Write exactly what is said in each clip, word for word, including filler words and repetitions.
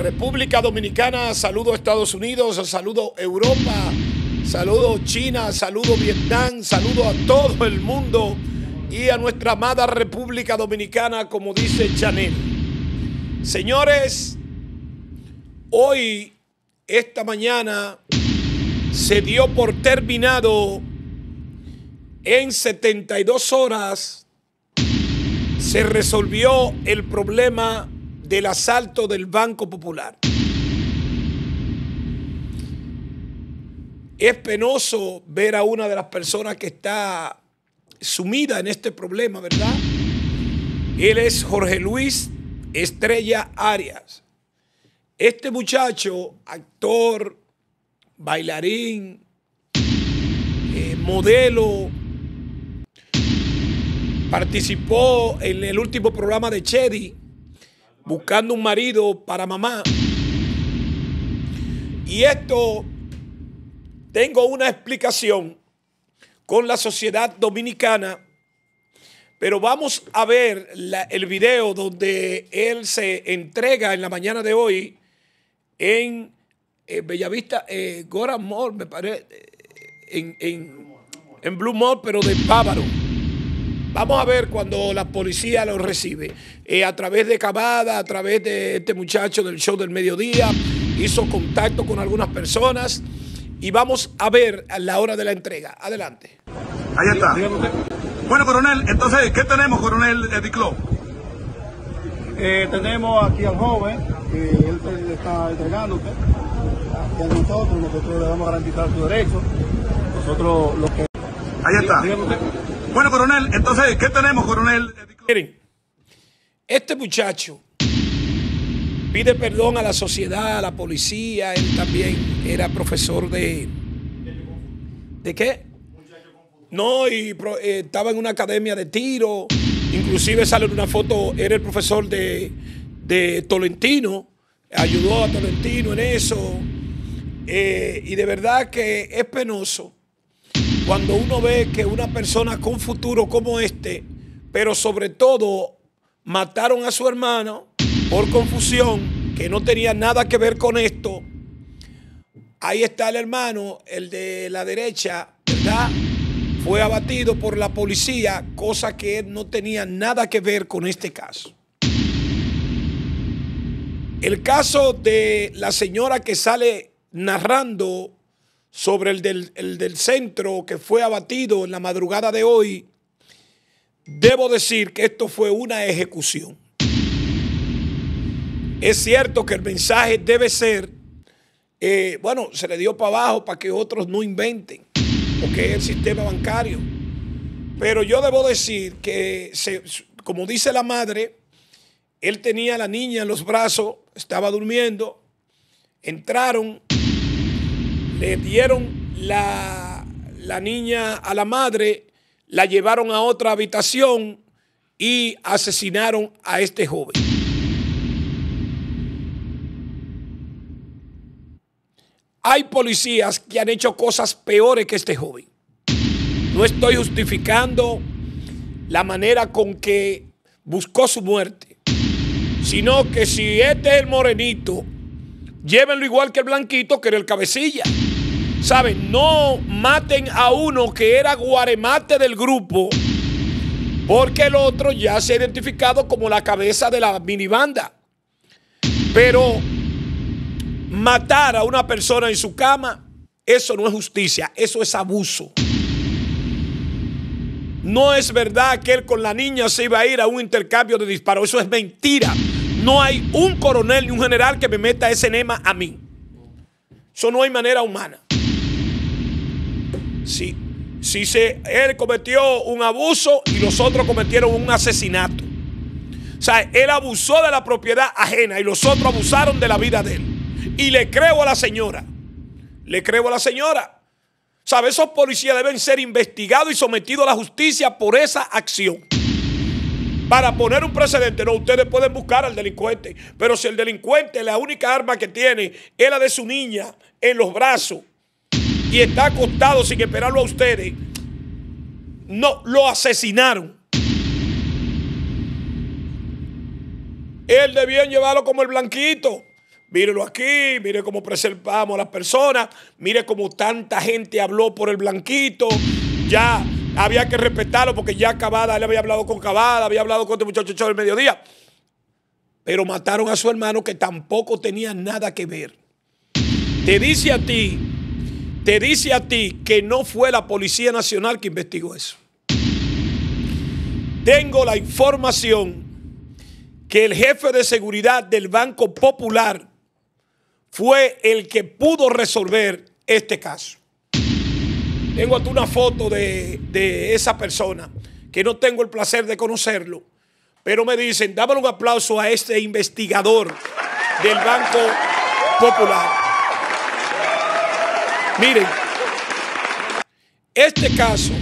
República Dominicana, saludo a Estados Unidos, saludo a Europa, saludo a China, saludo a Vietnam, saludo a todo el mundo y a nuestra amada República Dominicana, como dice Chanel. Señores, hoy, esta mañana, se dio por terminado en setenta y dos horas, se resolvió el problema del asalto del Banco Popular. Es penoso ver a una de las personas que está sumida en este problema, ¿verdad? Él es Jorge Luis Estrella Arias. Este muchacho, actor, bailarín, eh, modelo, participó en el último programa de Chedi, buscando un marido para mamá. Y esto, tengo una explicación con la sociedad dominicana, pero vamos a ver la, el video donde él se entrega en la mañana de hoy en eh, Bellavista, eh, Gora Mall, me parece, en, en, en Blue Mall, pero de Bávaro. Vamos a ver cuando la policía lo recibe. Eh, a través de Cavada, a través de este muchacho del show del mediodía, hizo contacto con algunas personas y vamos a ver a la hora de la entrega. Adelante. Ahí está. Bueno, coronel, entonces, ¿qué tenemos, coronel Ediclo? Eh, tenemos aquí al joven, que él se está entregando usted. Y a nosotros, nosotros le vamos a garantizar su derecho. Nosotros lo que... Ahí está. Bueno, coronel, entonces, ¿qué tenemos, coronel? Miren, este muchacho pide perdón a la sociedad, a la policía. Él también era profesor de... ¿De qué? No, y eh, estaba en una academia de tiro. Inclusive sale en una foto, era el profesor de, de Tolentino. Ayudó a Tolentino en eso. Eh, y de verdad que es penoso cuando uno ve que una persona con futuro como este, pero sobre todo mataron a su hermano por confusión, que no tenía nada que ver con esto. Ahí está el hermano, el de la derecha, ¿verdad? Fue abatido por la policía, cosa que él no tenía nada que ver con este caso. El caso de la señora que sale narrando sobre el del, el del centro que fue abatido en la madrugada de hoy, debo decir que esto fue una ejecución. Es cierto que el mensaje debe ser, eh, bueno, se le dio para abajo para que otros no inventen, porque es el sistema bancario. Pero yo debo decir que, se, como dice la madre, él tenía a la niña en los brazos, estaba durmiendo, entraron, le dieron la, la niña a la madre, la llevaron a otra habitación y asesinaron a este joven. Hay policías que han hecho cosas peores que este joven. No estoy justificando la manera con que buscó su muerte, sino que si este es el morenito, llévenlo igual que el blanquito, que era el cabecilla. ¿Saben? No maten a uno que era guaremate del grupo, porque el otro ya se ha identificado como la cabeza de la minibanda. Pero matar a una persona en su cama, eso no es justicia, eso es abuso. No es verdad que él con la niña se iba a ir a un intercambio de disparos, eso es mentira. No hay un coronel ni un general que me meta ese enema a mí. Eso no hay manera humana. Si, si se, él cometió un abuso y los otros cometieron un asesinato. O sea, él abusó de la propiedad ajena y los otros abusaron de la vida de él. Y le creo a la señora. Le creo a la señora. ¿Sabe? Esos policías deben ser investigados y sometidos a la justicia por esa acción. Para poner un precedente. No, ustedes pueden buscar al delincuente. Pero si el delincuente, la única arma que tiene es la de su niña en los brazos y está acostado sin esperarlo a ustedes, no, lo asesinaron. Él debían llevarlo como el blanquito. mírelo aquí, mire cómo preservamos a las personas, mire cómo tanta gente habló por el blanquito, ya había que respetarlo porque ya Cavada, él había hablado con Cavada, había hablado con este muchacho del mediodía, pero mataron a su hermano que tampoco tenía nada que ver. Te dice a ti, te dice a ti que no fue la Policía Nacional que investigó eso. Tengo la información que el jefe de seguridad del Banco Popular fue el que pudo resolver este caso. Tengo hasta una foto de, de esa persona, que no tengo el placer de conocerlo, pero me dicen, dámale un aplauso a este investigador del Banco Popular. Miren, este caso,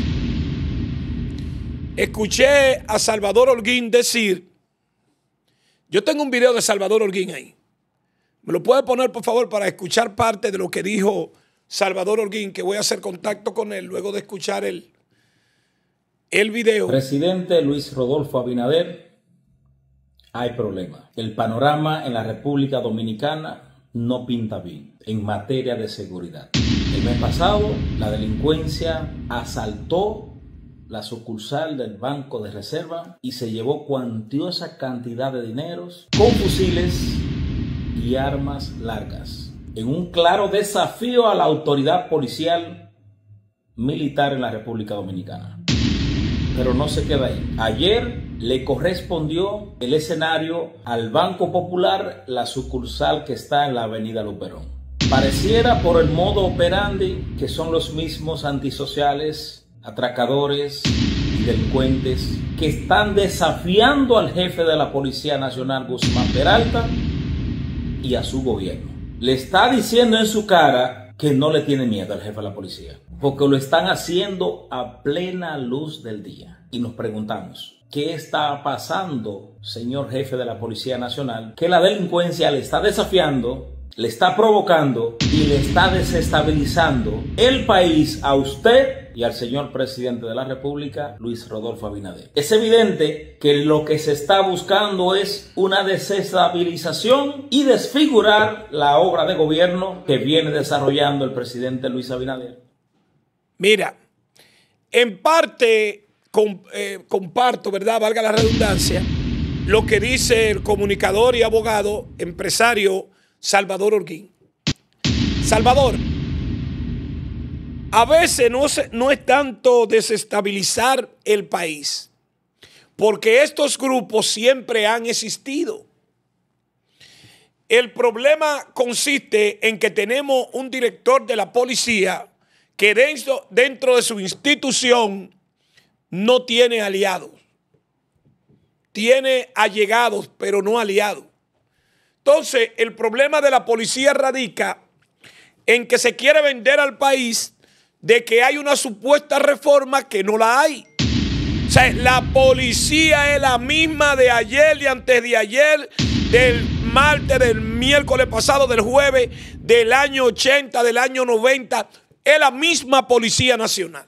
escuché a Salvador Holguín decir, yo tengo un video de Salvador Holguín ahí, me lo puede poner por favor para escuchar parte de lo que dijo Salvador Holguín, que voy a hacer contacto con él luego de escuchar el, el video. Presidente Luis Rodolfo Abinader, hay problema. El panorama en la República Dominicana no pinta bien en materia de seguridad. El mes pasado, la delincuencia asaltó la sucursal del Banco de Reserva y se llevó cuantiosa cantidad de dineros con fusiles y armas largas, en un claro desafío a la autoridad policial militar en la República Dominicana. Pero no se queda ahí. Ayer le correspondió el escenario al Banco Popular, la sucursal que está en la avenida Luperón. Pareciera por el modo operandi que son los mismos antisociales, atracadores y delincuentes que están desafiando al jefe de la Policía Nacional, Guzmán Peralta, y a su gobierno. Le está diciendo en su cara que no le tiene miedo al jefe de la policía, porque lo están haciendo a plena luz del día. Y nos preguntamos, ¿qué está pasando, señor jefe de la Policía Nacional? Que la delincuencia le está desafiando, le está provocando y le está desestabilizando el país a usted y al señor presidente de la República, Luis Rodolfo Abinader. Es evidente que lo que se está buscando es una desestabilización y desfigurar la obra de gobierno que viene desarrollando el presidente Luis Abinader. Mira, en parte com, eh, comparto, ¿verdad? Valga la redundancia, lo que dice el comunicador y abogado empresario Salvador Holguín. Salvador, a veces no, se, no es tanto desestabilizar el país, porque estos grupos siempre han existido. El problema consiste en que tenemos un director de la policía que dentro, dentro de su institución no tiene aliados. Tiene allegados, pero no aliados. Entonces, el problema de la policía radica en que se quiere vender al país de que hay una supuesta reforma que no la hay. O sea, la policía es la misma de ayer y antes de ayer, del martes, del miércoles pasado, del jueves, del año ochenta, del año noventa. Es la misma Policía Nacional.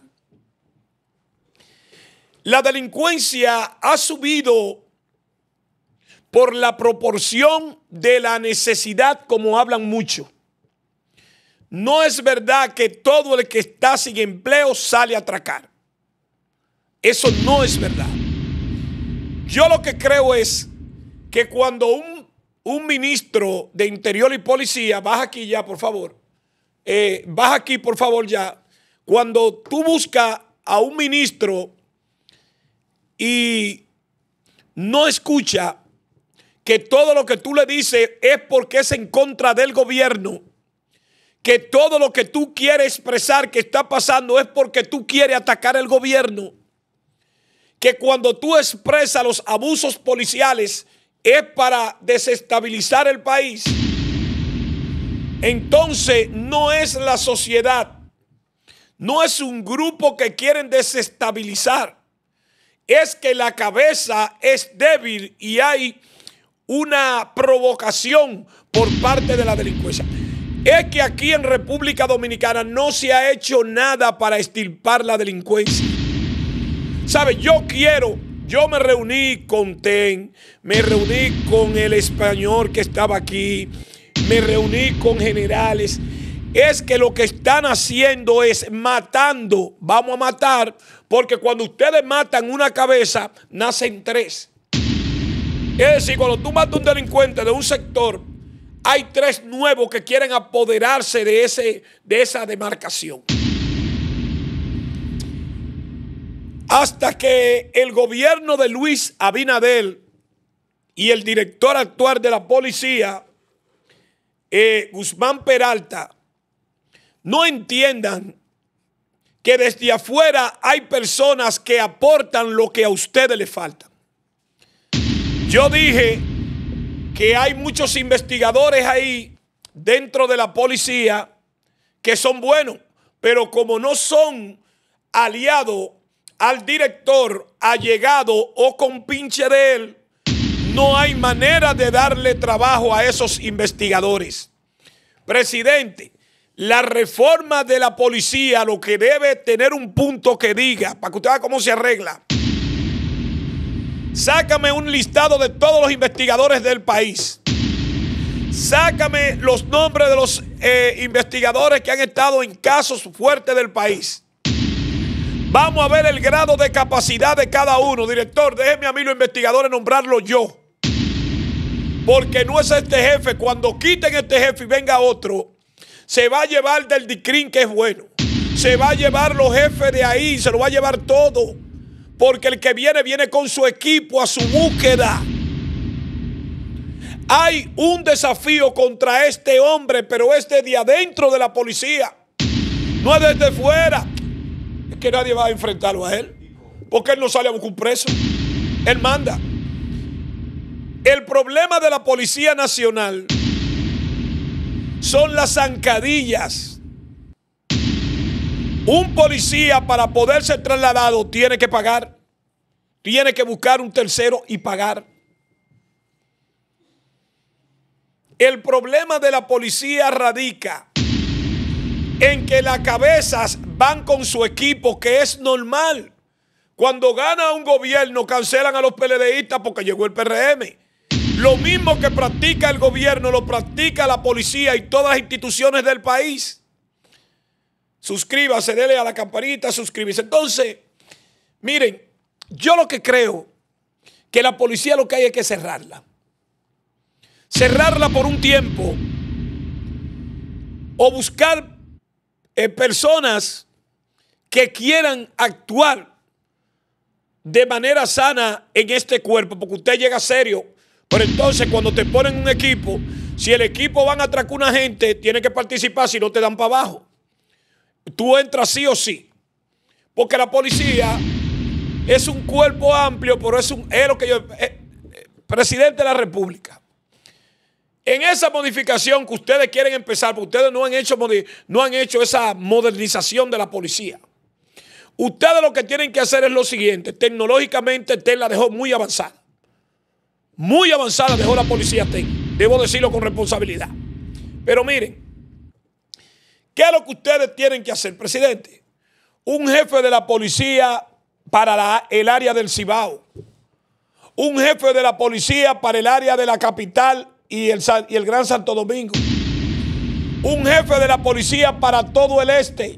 La delincuencia ha subido por la proporción de la necesidad, como hablan mucho. No es verdad que todo el que está sin empleo sale a atracar. Eso no es verdad. Yo lo que creo es que cuando un, un ministro de Interior y Policía, baja aquí ya, por favor, eh, baja aquí, por favor, ya, cuando tú buscas a un ministro y no escucha que todo lo que tú le dices es porque es en contra del gobierno, que todo lo que tú quieres expresar que está pasando es porque tú quieres atacar el gobierno, que cuando tú expresas los abusos policiales es para desestabilizar el país, entonces no es la sociedad, no es un grupo que quieren desestabilizar, es que la cabeza es débil y hay una provocación por parte de la delincuencia. Es que aquí en República Dominicana no se ha hecho nada para extirpar la delincuencia. ¿Sabe? Yo quiero, yo me reuní con Ten, me reuní con el español que estaba aquí, me reuní con generales, es que lo que están haciendo es matando. Vamos a matar, porque cuando ustedes matan una cabeza, nacen tres. Es decir, cuando tú matas a un delincuente de un sector, hay tres nuevos que quieren apoderarse de, ese, de esa demarcación. Hasta que el gobierno de Luis Abinader y el director actual de la policía, eh, Guzmán Peralta, no entiendan que desde afuera hay personas que aportan lo que a ustedes les falta. Yo dije que hay muchos investigadores ahí dentro de la policía que son buenos, pero como no son aliados al director, allegado o compinche de él, no hay manera de darle trabajo a esos investigadores. Presidente, la reforma de la policía lo que debe tener un punto que diga, para que usted vea cómo se arregla. Sácame un listado de todos los investigadores del país. Sácame los nombres de los eh, investigadores que han estado en casos fuertes del país. Vamos a ver el grado de capacidad de cada uno. Director, déjeme a mí los investigadores nombrarlo yo. Porque no es este jefe. Cuando quiten este jefe y venga otro, se va a llevar del D I C R I N, que es bueno. Se va a llevar los jefes de ahí, se lo va a llevar todo. Porque el que viene, viene con su equipo a su búsqueda. Hay un desafío contra este hombre, pero es desde adentro de la policía. No es desde fuera. Es que nadie va a enfrentarlo a él. Porque él no sale a buscar un preso. Él manda. El problema de la Policía Nacional son las zancadillas. Un policía, para poder ser trasladado, tiene que pagar. Tiene que buscar un tercero y pagar. El problema de la policía radica en que las cabezas van con su equipo, que es normal. Cuando gana un gobierno, cancelan a los PLDistas porque llegó el P R M. Lo mismo que practica el gobierno, lo practica la policía y todas las instituciones del país. Suscríbase, dele a la campanita, suscríbase. Entonces, miren, yo lo que creo que la policía lo que hay es que cerrarla. Cerrarla por un tiempo o buscar eh, personas que quieran actuar de manera sana en este cuerpo, porque usted llega serio, pero entonces cuando te ponen un equipo, si el equipo van a atracar una gente, tiene que participar, si no te dan para abajo. Tú entras sí o sí, porque la policía es un cuerpo amplio, pero es, un, es lo que yo, eh, eh, presidente de la República. En esa modificación que ustedes quieren empezar, porque ustedes no han hecho, no han hecho esa modernización de la policía. Ustedes lo que tienen que hacer es lo siguiente. Tecnológicamente T E N la dejó muy avanzada. Muy avanzada dejó la policía T E N. Debo decirlo con responsabilidad. Pero miren, ¿qué es lo que ustedes tienen que hacer, presidente? Un jefe de la policía para la, el área del Cibao. Un jefe de la policía para el área de la capital y el, y el Gran Santo Domingo. Un jefe de la policía para todo el este.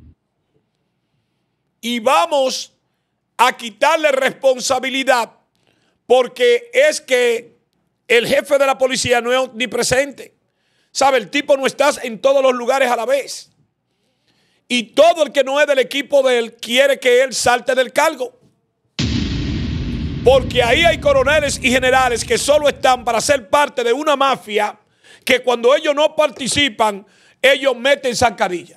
Y vamos a quitarle responsabilidad, porque es que el jefe de la policía no es omnipresente. ¿Sabe? El tipo no está en todos los lugares a la vez. Y todo el que no es del equipo de él quiere que él salte del cargo. Porque ahí hay coroneles y generales que solo están para ser parte de una mafia que cuando ellos no participan, ellos meten zancadilla.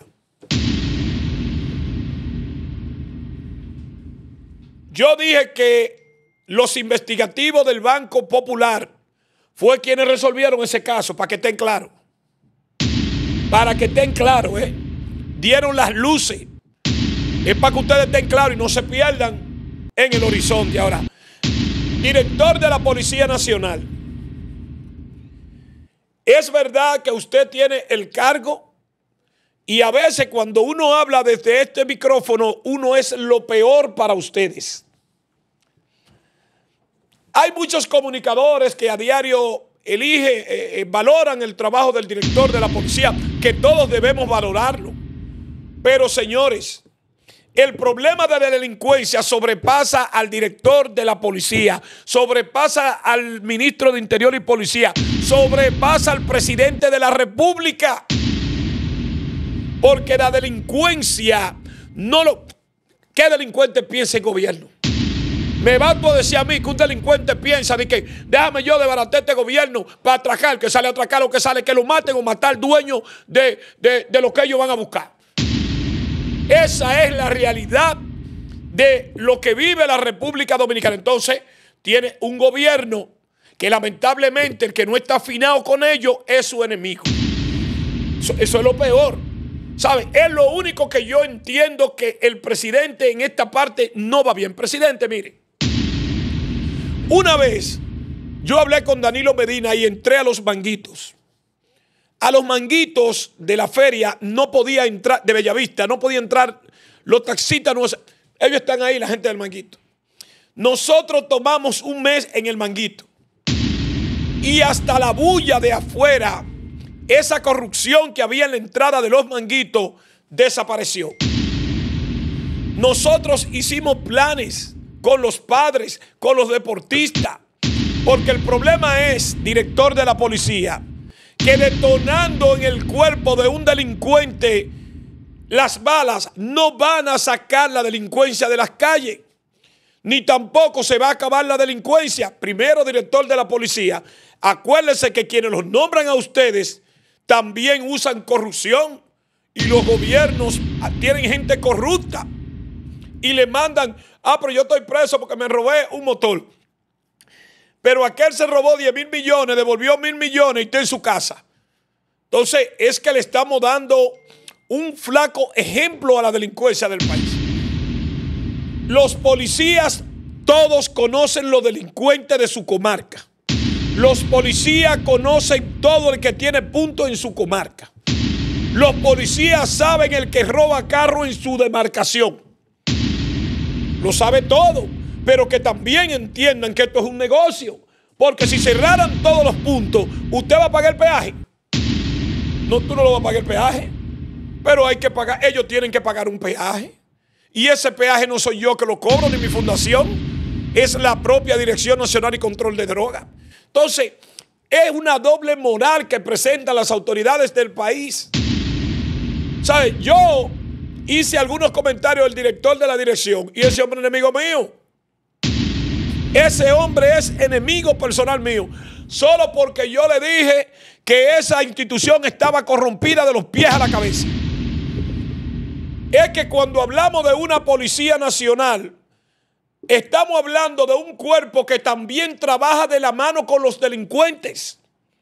Yo dije que los investigativos del Banco Popular fue quienes resolvieron ese caso, para que estén claros. Para que estén claros, ¿eh? Dieron las luces. Es para que ustedes estén claros y no se pierdan en el horizonte. Ahora, director de la Policía Nacional, es verdad que usted tiene el cargo y a veces cuando uno habla desde este micrófono, uno es lo peor para ustedes. Hay muchos comunicadores que a diario elige, eh, valoran el trabajo del director de la policía, que todos debemos valorarlo. Pero señores, el problema de la delincuencia sobrepasa al director de la policía, sobrepasa al ministro de Interior y Policía, sobrepasa al presidente de la República. Porque la delincuencia no lo... ¿Qué delincuente piensa el gobierno? Me va a decir a mí que un delincuente piensa de que déjame yo desbaratar este gobierno para atracar, que sale a atracar o que sale, que lo maten o matar al dueño de, de, de lo que ellos van a buscar. Esa es la realidad de lo que vive la República Dominicana. Entonces, tiene un gobierno que lamentablemente el que no está afinado con ellos es su enemigo. Eso, eso es lo peor. ¿Sabe? Es lo único que yo entiendo que el presidente en esta parte no va bien. Presidente, mire. Una vez yo hablé con Danilo Medina y entré a los manguitos. A los manguitos de la feria no podía entrar, de Bellavista, no podía entrar los taxistas. No, ellos están ahí, la gente del manguito. Nosotros tomamos un mes en el manguito. Y hasta la bulla de afuera, esa corrupción que había en la entrada de los manguitos, desapareció. Nosotros hicimos planes con los padres, con los deportistas. Porque el problema es, director de la policía, que detonando en el cuerpo de un delincuente las balas no van a sacar la delincuencia de las calles, ni tampoco se va a acabar la delincuencia. Primero, director de la policía, acuérdense que quienes los nombran a ustedes también usan corrupción y los gobiernos tienen gente corrupta y le mandan, ah, pero yo estoy preso porque me robé un motor. Pero aquel se robó diez mil millones, devolvió mil millones y está en su casa. Entonces es que le estamos dando un flaco ejemplo a la delincuencia del país. Los policías todos conocen los delincuentes de su comarca. Los policías conocen todo el que tiene punto en su comarca. Los policías saben el que roba carro en su demarcación. Lo sabe todo. Pero que también entiendan que esto es un negocio. Porque si cerraran todos los puntos, ¿usted va a pagar el peaje? No, tú no lo vas a pagar el peaje. Pero hay que pagar, ellos tienen que pagar un peaje. Y ese peaje no soy yo que lo cobro, ni mi fundación. Es la propia Dirección Nacional y Control de Drogas. Entonces, es una doble moral que presentan las autoridades del país. ¿Sabe? Yo hice algunos comentarios del director de la dirección y ese hombre es enemigo mío. Ese hombre es enemigo personal mío, solo porque yo le dije que esa institución estaba corrompida de los pies a la cabeza. Es que cuando hablamos de una policía nacional, estamos hablando de un cuerpo que también trabaja de la mano con los delincuentes.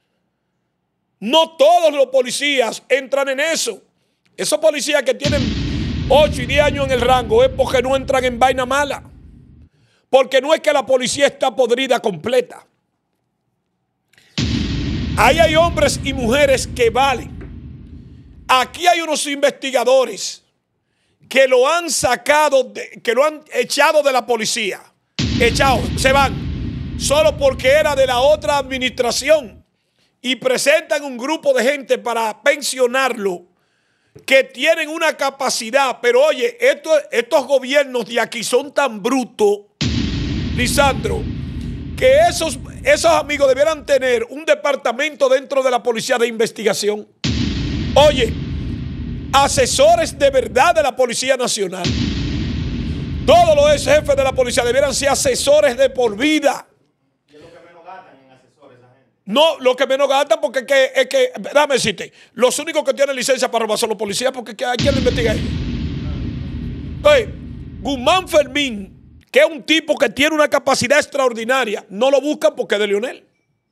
No todos los policías entran en eso. Esos policías que tienen ocho y diez años en el rango es porque no entran en vaina mala. Porque no es que la policía está podrida completa. Ahí hay hombres y mujeres que valen. Aquí hay unos investigadores que lo han sacado, de, que lo han echado de la policía. Echado, se van. Solo porque era de la otra administración. Y presentan un grupo de gente para pensionarlo, que tienen una capacidad. Pero oye, esto, estos gobiernos de aquí son tan brutos, Lisandro, que esos, esos amigos debieran tener un departamento dentro de la policía de investigación. Oye, asesores de verdad de la Policía Nacional. Todos los jefes de la policía debieran ser asesores de por vida. ¿Y es lo que menos gastan en asesores esa gente? No, lo que menos gastan porque es que, es que déjame decirte, los únicos que tienen licencia para robar son los policías porque ¿a quién lo investiga ahí? Entonces, Guzmán Fermín, que es un tipo que tiene una capacidad extraordinaria, no lo buscan porque es de Leonel.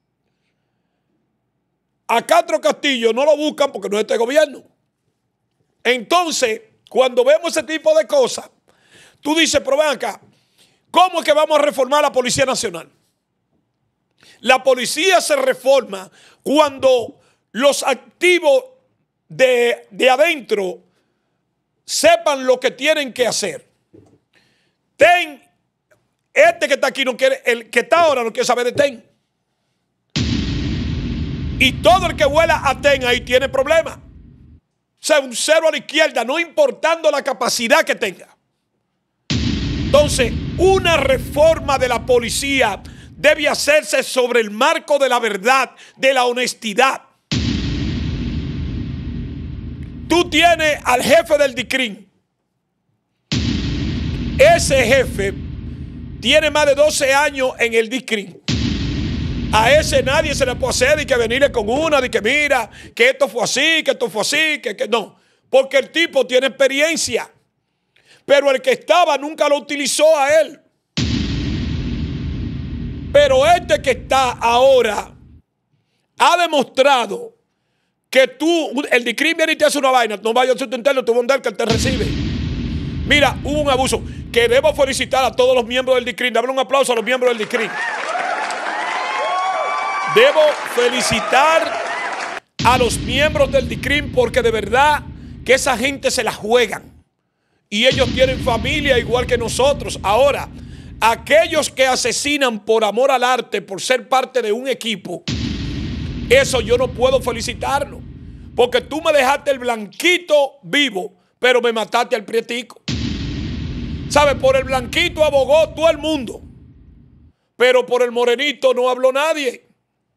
A Castro Castillo no lo buscan porque no es de este gobierno. Entonces, cuando vemos ese tipo de cosas, tú dices, pero ven acá, ¿cómo es que vamos a reformar la Policía Nacional? La policía se reforma cuando los activos de, de adentro sepan lo que tienen que hacer. Ten, este que está aquí no quiere, el que está ahora no quiere saber de Ten. Y todo el que vuela a Ten ahí tiene problemas. O sea, un cero a la izquierda, no importando la capacidad que tenga. Entonces, una reforma de la policía debe hacerse sobre el marco de la verdad, de la honestidad. Tú tienes al jefe del D I C R I M. Ese jefe tiene más de doce años en el D I C R I M. A ese nadie se le puede hacer y que venirle con una, de que mira, que esto fue así, que esto fue así, que, que no. Porque el tipo tiene experiencia. Pero el que estaba nunca lo utilizó a él. Pero este que está ahora ha demostrado que tú, el D I C R I M viene y te hace una vaina, no vayas a tu interno, tú vas a andar que él te recibe. Mira, hubo un abuso. Que debo felicitar a todos los miembros del D I C R I M. Dame un aplauso a los miembros del D I C R I M. Debo felicitar a los miembros del D I C R I M porque de verdad que esa gente se la juegan. Y ellos tienen familia igual que nosotros. Ahora, aquellos que asesinan por amor al arte, por ser parte de un equipo, eso yo no puedo felicitarlo. Porque tú me dejaste el blanquito vivo, pero me mataste al prietico. ¿Sabes? Por el blanquito abogó todo el mundo. Pero por el morenito no habló nadie.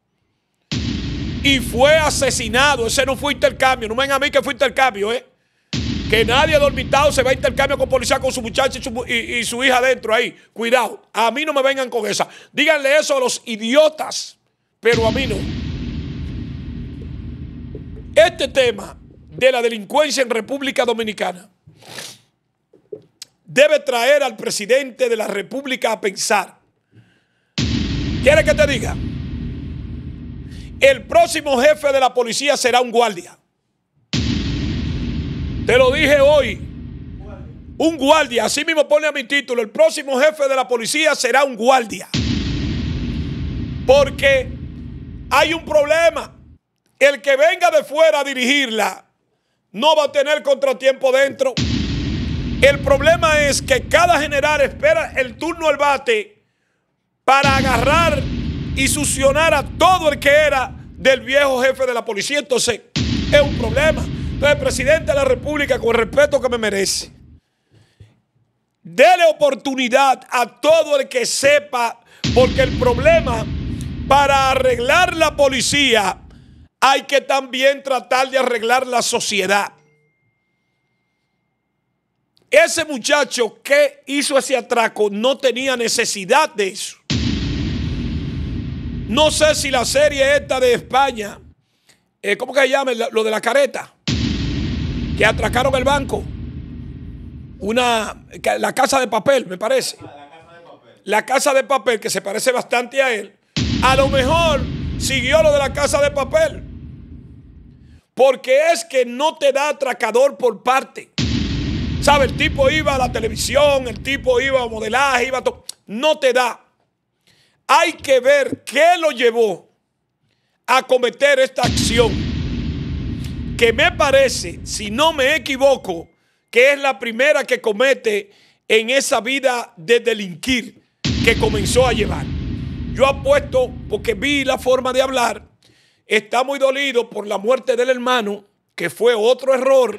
Y fue asesinado. Ese no fue intercambio. No me vengan a mí que fue intercambio, ¿eh? Que nadie dormitado se va a intercambio con policía con su muchacha y su, y, y su hija adentro ahí. Cuidado. A mí no me vengan con esa. Díganle eso a los idiotas. Pero a mí no. Este tema de la delincuencia en República Dominicana debe traer al presidente de la República a pensar. ¿Quieres que te diga? El próximo jefe de la policía será un guardia. Te lo dije hoy. Un guardia. Así mismo pone a mi título. El próximo jefe de la policía será un guardia. Porque hay un problema. El que venga de fuera a dirigirla no va a tener contratiempo dentro. El problema es que cada general espera el turno al bate para agarrar y succionar a todo el que era del viejo jefe de la policía. Entonces, es un problema. Entonces, presidente de la República, con el respeto que me merece, dele oportunidad a todo el que sepa, porque el problema, para arreglar la policía, hay que también tratar de arreglar la sociedad. Ese muchacho que hizo ese atraco no tenía necesidad de eso. No sé si la serie esta de España, eh, ¿cómo que se llama? Lo de la careta, que atracaron el banco. Una, la Casa de Papel, me parece. La Casa de Papel. La Casa de Papel, que se parece bastante a él. A lo mejor siguió lo de la Casa de Papel. Porque es que no te da atracador por parte. ¿Sabe? El tipo iba a la televisión, el tipo iba a modelaje, iba a todo. No te da. Hay que ver qué lo llevó a cometer esta acción. Que me parece, si no me equivoco, que es la primera que comete en esa vida de delinquir que comenzó a llevar. Yo apuesto, porque vi la forma de hablar, está muy dolido por la muerte del hermano, que fue otro error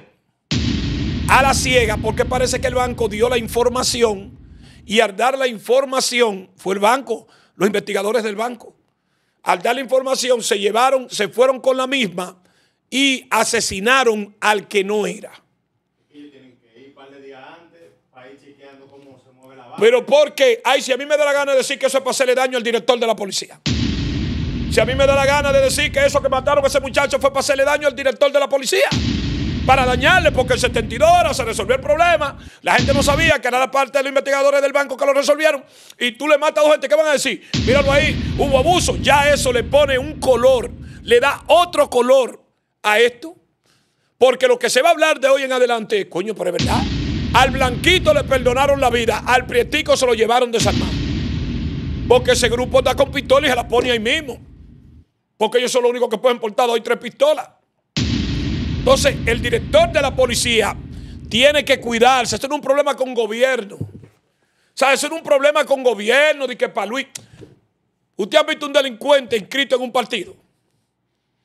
a la ciega, porque parece que el banco dio la información y al dar la información, fue el banco, los investigadores del banco, al dar la información se llevaron, se fueron con la misma y asesinaron al que no era. Y tienen que ir un par de días antes para ir chequeando cómo se mueve la banca. Pero porque, ay, si a mí me da la gana de decir que eso es para hacerle daño al director de la policía. Si a mí me da la gana de decir que eso que mataron a ese muchacho fue para hacerle daño al director de la policía. Para dañarle, porque el setenta y dos horas se resolvió el problema. La gente no sabía que era la parte de los investigadores del banco que lo resolvieron. Y tú le matas a dos gente, ¿qué van a decir? Míralo ahí, hubo abuso. Ya eso le pone un color, le da otro color a esto. Porque lo que se va a hablar de hoy en adelante, coño, pero es verdad. Al blanquito le perdonaron la vida, al prietico se lo llevaron desarmado. Porque ese grupo está con pistola y se la pone ahí mismo. Porque ellos son los únicos que pueden portar hoy tres pistolas. Entonces, el director de la policía tiene que cuidarse. Esto no es un problema con gobierno. O sea, eso no es un problema con gobierno de que para Luis. ¿Usted ha visto un delincuente inscrito en un partido?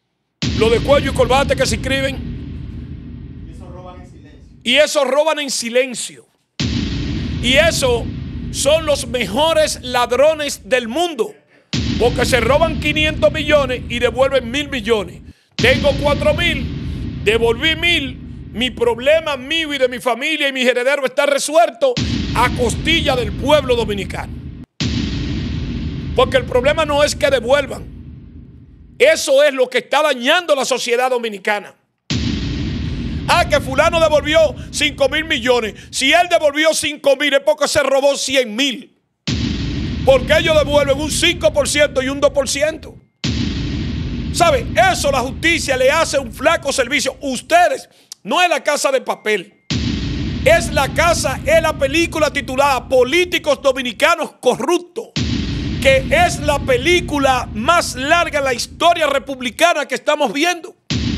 Lo de cuello y corbata que se escriben. Y eso roban en silencio. Y eso roban en silencio. Y eso son los mejores ladrones del mundo. Porque se roban quinientos millones y devuelven mil millones. Tengo cuatro mil, devolví mil. Mi problema mío y de mi familia y mis herederos está resuelto a costilla del pueblo dominicano. Porque el problema no es que devuelvan. Eso es lo que está dañando la sociedad dominicana. Ah, que fulano devolvió cinco mil millones. Si él devolvió cinco mil es porque se robó cien mil. Porque ellos devuelven un cinco por ciento y un dos por ciento. ¿Sabe? Eso la justicia le hace un flaco servicio. Ustedes, no es La Casa de Papel. Es la casa, es la película titulada Políticos Dominicanos Corruptos, que es la película más larga en la historia republicana que estamos viendo.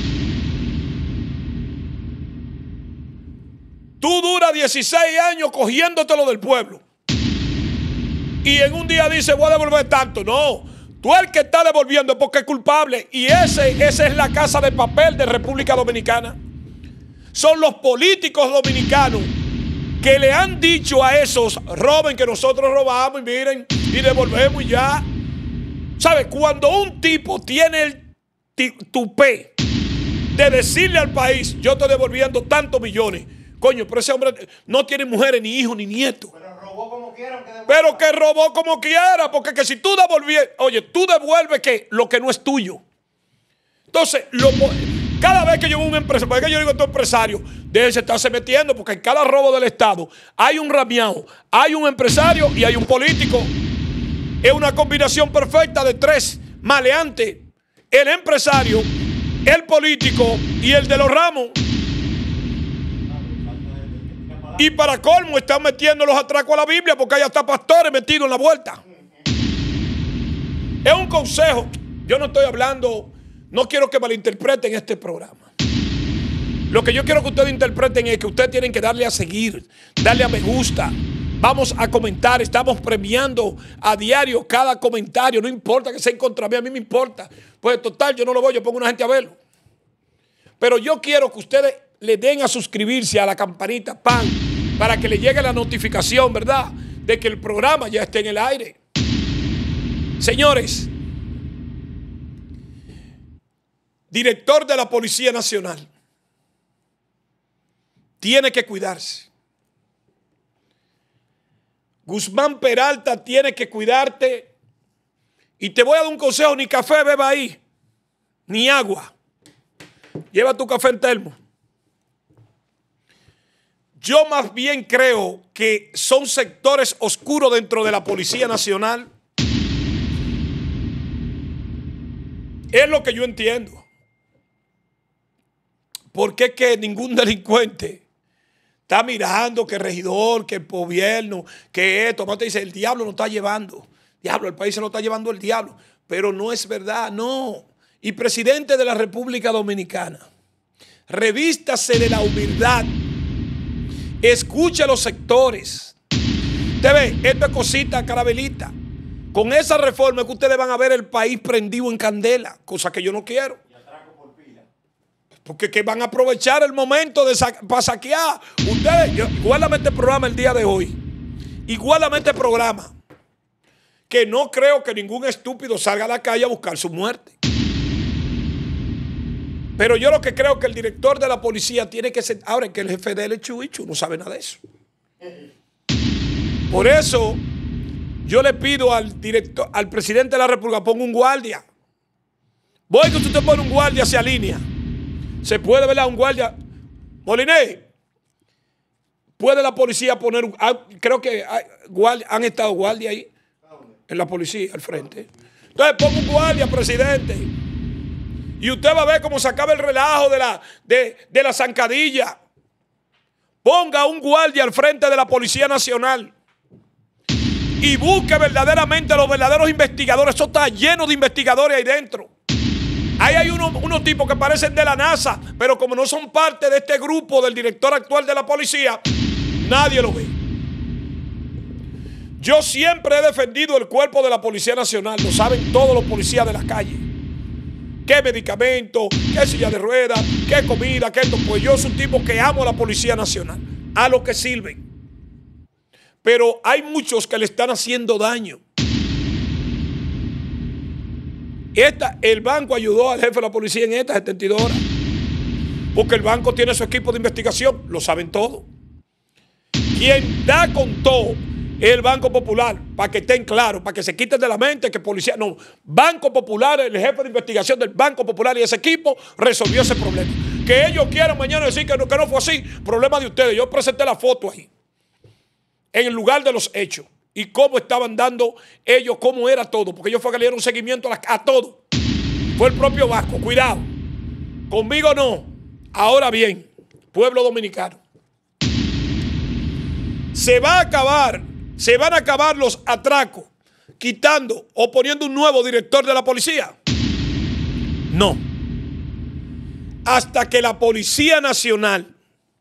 Tú duras dieciséis años cogiéndotelo del pueblo. Y en un día dice, voy a devolver tanto. No, tú el que está devolviendo es porque es culpable. Y ese, esa es la Casa de Papel de República Dominicana. Son los políticos dominicanos que le han dicho a esos, roben que nosotros robamos y miren, y devolvemos y ya. ¿Sabes? Cuando un tipo tiene el tupé de decirle al país, yo estoy devolviendo tantos millones. Coño, pero ese hombre no tiene mujeres, ni hijos, ni nietos. Pero robó como quiera. Que pero que robó como quiera, porque que si tú devolvías, oye, tú devuelves que lo que no es tuyo. Entonces, lo, cada vez que yo veo un empresario, porque yo digo a todo empresario, déjense estarse metiendo, porque en cada robo del Estado hay un ramiado, hay un empresario y hay un político. Es una combinación perfecta de tres maleantes: el empresario, el político y el de los ramos. Y para colmo están metiendo los atracos a la Biblia, porque hay hasta pastores metidos en la vuelta. Es un consejo. Yo no estoy hablando, no quiero que malinterpreten este programa. Lo que yo quiero que ustedes interpreten es que ustedes tienen que darle a seguir, darle a me gusta. Vamos a comentar, estamos premiando a diario cada comentario. No importa que sea en contra mí, a mí me importa. Pues total, yo no lo voy, yo pongo una gente a verlo. Pero yo quiero que ustedes le den a suscribirse a la campanita, pan, para que le llegue la notificación, ¿verdad?, de que el programa ya esté en el aire. Señores, director de la Policía Nacional, tiene que cuidarse. Guzmán Peralta tiene que cuidarte. Y te voy a dar un consejo: ni café beba ahí, ni agua. Lleva tu café en termo. Yo más bien creo que son sectores oscuros dentro de la Policía Nacional. Es lo que yo entiendo. Porque es que ningún delincuente está mirando que el regidor, que el gobierno, que esto. Te dice, el diablo nos está llevando. Diablo, el país se lo está llevando el diablo. Pero no es verdad, no. Y presidente de la República Dominicana, revístase de la humildad. Escuche a los sectores. Usted ve, esto es cosita, carabelita. Con esa reforma es que ustedes van a ver el país prendido en candela, cosa que yo no quiero. Y atraco por pila. Porque que van a aprovechar el momento de sa para saquear. Ustedes, yo, guárdame este programa el día de hoy. Y guárdame este programa. Que no creo que ningún estúpido salga a la calle a buscar su muerte. Pero yo lo que creo que el director de la policía tiene que ser... Ahora, que el jefe de él es Chuichu, no sabe nada de eso. Por eso, yo le pido al director, al presidente de la República, ponga un guardia. Voy que usted pone un guardia hacia línea. Se puede ver a un guardia. Moliné, ¿puede la policía poner un... Creo que hay, guardia, han estado guardias ahí, en la policía, al frente. Entonces, ponga un guardia, presidente. Y usted va a ver cómo se acaba el relajo de la, de, de la zancadilla. Ponga un guardia al frente de la Policía Nacional. Y busque verdaderamente a los verdaderos investigadores. Eso está lleno de investigadores ahí dentro. Ahí hay unos, unos tipos que parecen de la NASA, pero como no son parte de este grupo del director actual de la policía, nadie lo ve. Yo siempre he defendido el cuerpo de la Policía Nacional. Lo saben todos los policías de la calle. qué medicamentos, qué silla de ruedas, qué comida, qué esto. Pues yo soy un tipo que amo a la Policía Nacional, a lo que sirven. Pero hay muchos que le están haciendo daño. Esta, el banco ayudó al jefe de la policía en estas setenta y dos horas. Porque el banco tiene su equipo de investigación, lo saben todo. Quien da con todo es el Banco Popular, para que estén claros, para que se quiten de la mente que policía, no, Banco Popular, el jefe de investigación del Banco Popular y ese equipo resolvió ese problema. Que ellos quieran mañana decir que no, que no fue así, problema de ustedes. Yo presenté la foto ahí, en el lugar de los hechos, y cómo estaban dando ellos, cómo era todo, porque ellos fue que le dieron seguimiento a, la, a todo. Fue el propio Vasco, cuidado, conmigo no. Ahora bien, pueblo dominicano, se va a acabar, se van a acabar los atracos quitando o poniendo un nuevo director de la policía. No. Hasta que la Policía Nacional,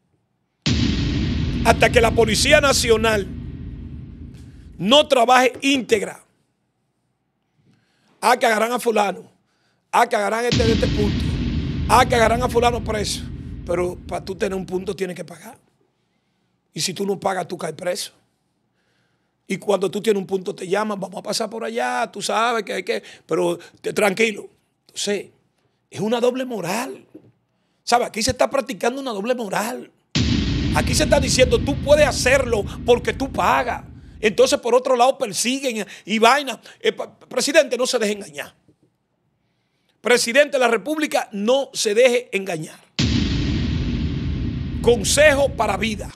hasta que la Policía Nacional no trabaje íntegra. Ah, que agarran a fulano. Ah, que agarran este de este punto. Ah, que agarran a fulano preso. Pero para tú tener un punto tienes que pagar. Y si tú no pagas, tú caes preso. Y cuando tú tienes un punto te llaman, vamos a pasar por allá, tú sabes que hay que... Pero te, tranquilo. Entonces, es una doble moral. ¿Sabes? Aquí se está practicando una doble moral. Aquí se está diciendo, tú puedes hacerlo porque tú pagas. Entonces, por otro lado, persiguen y vaina. Eh, presidente, no se deje engañar. Presidente de la República, no se deje engañar. Consejo para vida.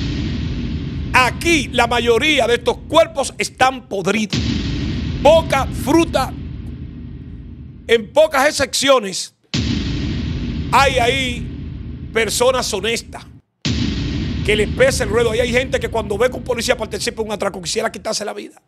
Aquí la mayoría de estos cuerpos están podridos. Poca fruta, en pocas excepciones, hay ahí personas honestas que les pesa el ruedo. Ahí hay gente que cuando ve que un policía participa en un atraco quisiera quitarse la vida.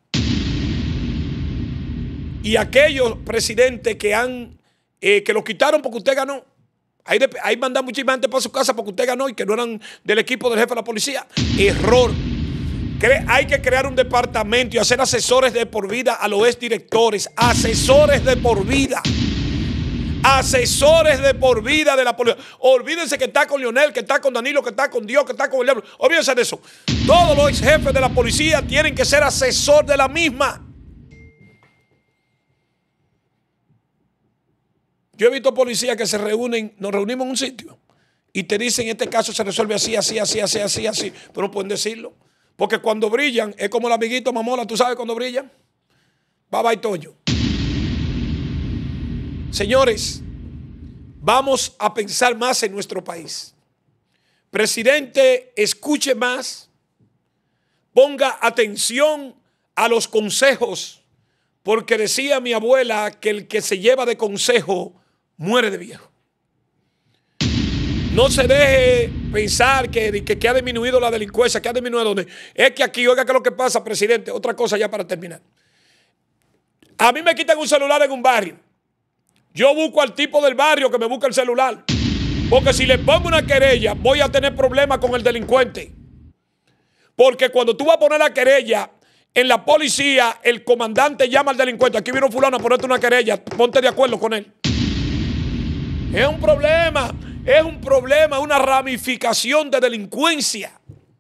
Y aquellos presidentes que han eh, que lo quitaron porque usted ganó. Ahí, de, ahí mandan muchísima gente para su casa porque usted ganó y que no eran del equipo del jefe de la policía. Error. Cre hay que crear un departamento y hacer asesores de por vida a los exdirectores. Asesores de por vida. Asesores de por vida de la policía. Olvídense que está con Leonel, que está con Danilo, que está con Dios, que está con el diablo. Olvídense de eso. Todos los ex jefes de la policía tienen que ser asesor de la misma. Yo he visto policías que se reúnen, nos reunimos en un sitio y te dicen, en este caso se resuelve así, así, así, así, así, así. Pero no pueden decirlo. Porque cuando brillan, es como el amiguito Mamola, ¿tú sabes cuando brillan? Baba y Toño. Señores, vamos a pensar más en nuestro país. Presidente, escuche más, ponga atención a los consejos, porque decía mi abuela que el que se lleva de consejo muere de viejo. No se deje pensar que, que, que ha disminuido la delincuencia, que ha disminuido donde. Es que aquí, oiga, ¿qué es lo que pasa, presidente? Otra cosa ya para terminar. A mí me quitan un celular en un barrio. Yo busco al tipo del barrio que me busque el celular. Porque si le pongo una querella, voy a tener problemas con el delincuente. Porque cuando tú vas a poner la querella en la policía, el comandante llama al delincuente. Aquí vino fulano a ponerte una querella. Ponte de acuerdo con él. Es un problema. Es un problema, una ramificación de delincuencia.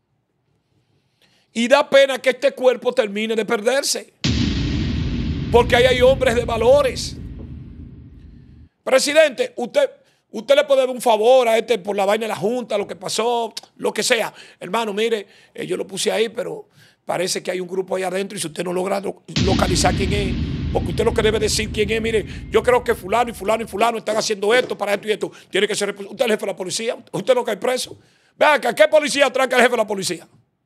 Y da pena que este cuerpo termine de perderse. Porque ahí hay hombres de valores. Presidente, usted, usted le puede dar un favor a este por la vaina de la Junta, lo que pasó, lo que sea. Hermano, mire, eh, yo lo puse ahí, pero parece que hay un grupo ahí adentro y si usted no logra localizar quién es, porque usted lo que debe decir quién es, mire, yo creo que fulano y fulano y fulano están haciendo esto para esto y esto. Tiene que ser, usted es el jefe de la policía, usted no cae preso. Vea acá, ¿qué policía tranca el jefe de la policía?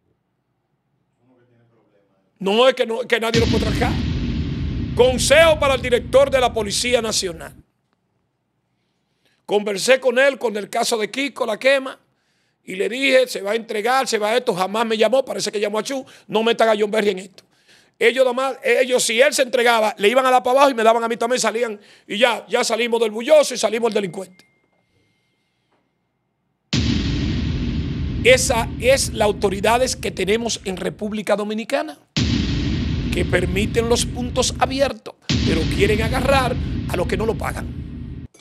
No es que, no, que nadie lo puede trancar. Consejo para el director de la Policía Nacional. Conversé con él con el caso de Kiko, la quema, y le dije, se va a entregar, se va a esto. Jamás me llamó, parece que llamó a Chu, no metan a John Berry en esto. Ellos, nomás, ellos, si él se entregaba, le iban a dar para abajo y me daban a mí también, salían, y ya, ya salimos del bulloso y salimos del delincuente. Esa es la autoridades que tenemos en República Dominicana, que permiten los puntos abiertos, pero quieren agarrar a los que no lo pagan.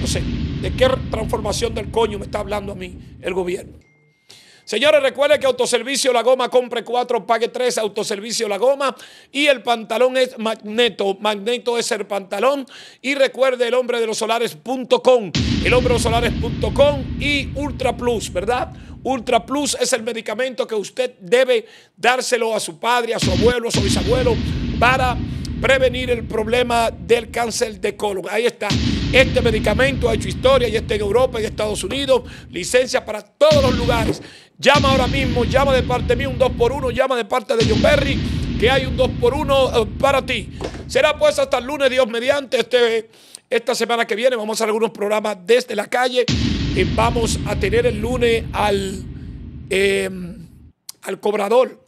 Entonces, ¿de qué transformación del coño me está hablando a mí el gobierno? Señores, recuerden que Autoservicio La Goma, compre cuatro, pague tres, Autoservicio La Goma. Y el pantalón es Magneto. Magneto es el pantalón. Y recuerde el hombre de los solares punto com. El hombre de los solares punto com y Ultra Plus, ¿verdad? Ultra Plus es el medicamento que usted debe dárselo a su padre, a su abuelo, a su bisabuelo, para prevenir el problema del cáncer de colon. Ahí está. Este medicamento ha hecho historia y está en Europa y en Estados Unidos. Licencia para todos los lugares. Llama ahora mismo, llama de parte mía un dos por uno, llama de parte de John Berry, que hay un dos por uno para ti. Será pues hasta el lunes, Dios mediante. Este, esta semana que viene vamos a hacer algunos programas desde la calle. Y vamos a tener el lunes al, eh, al cobrador.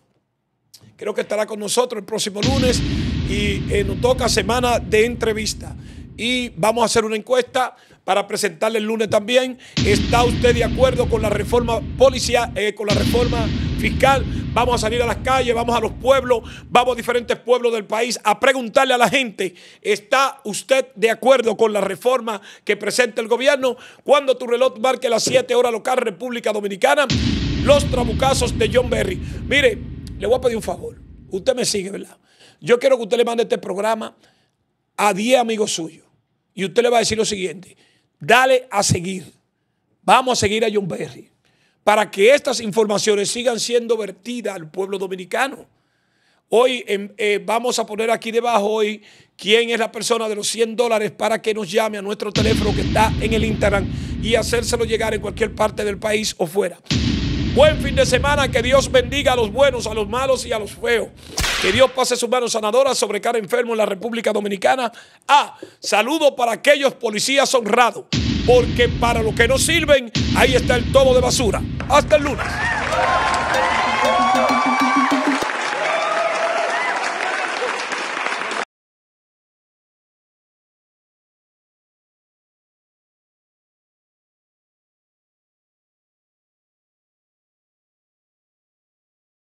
Creo que estará con nosotros el próximo lunes. Y eh, nos toca semana de entrevista. Y vamos a hacer una encuesta para presentarle el lunes también. ¿Está usted de acuerdo con la reforma policial, eh, con la reforma fiscal? Vamos a salir a las calles, vamos a los pueblos, vamos a diferentes pueblos del país a preguntarle a la gente, ¿está usted de acuerdo con la reforma que presenta el gobierno? Cuando tu reloj marque las siete horas local, República Dominicana, los trabucazos de John Berry. Mire, le voy a pedir un favor. Usted me sigue, ¿verdad? Yo quiero que usted le mande este programa a diez amigos suyos. Y usted le va a decir lo siguiente: dale a seguir. Vamos a seguir a John Berry para que estas informaciones sigan siendo vertidas al pueblo dominicano. Hoy eh, eh, vamos a poner aquí debajo hoy quién es la persona de los cien dólares para que nos llame a nuestro teléfono que está en el Instagram y hacérselo llegar en cualquier parte del país o fuera. Buen fin de semana, que Dios bendiga a los buenos, a los malos y a los feos. Que Dios pase su mano sanadora sobre cada enfermo en la República Dominicana. Ah, saludo para aquellos policías honrados, porque para los que no sirven, ahí está el tobo de basura. Hasta el lunes.